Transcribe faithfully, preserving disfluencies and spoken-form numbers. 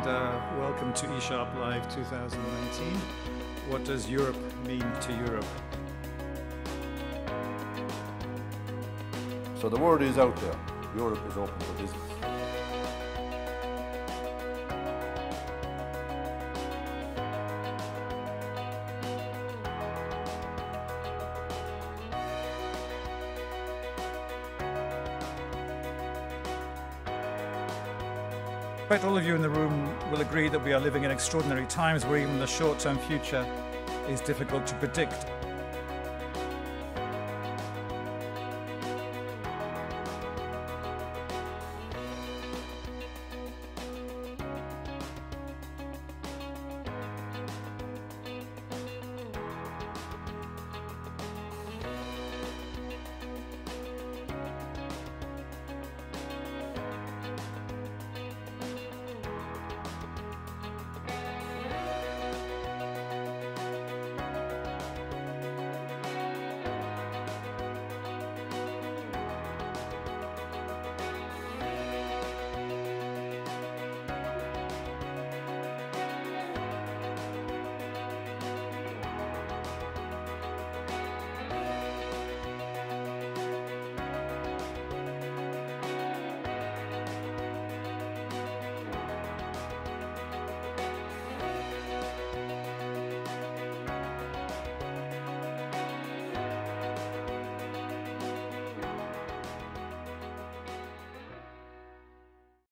and uh, welcome to eSharp Live two thousand nineteen. What does Europe mean to Europe? So the word is out there. Europe is open for business. I expect all of you in the room will agree that we are living in extraordinary times where even the short-term future is difficult to predict.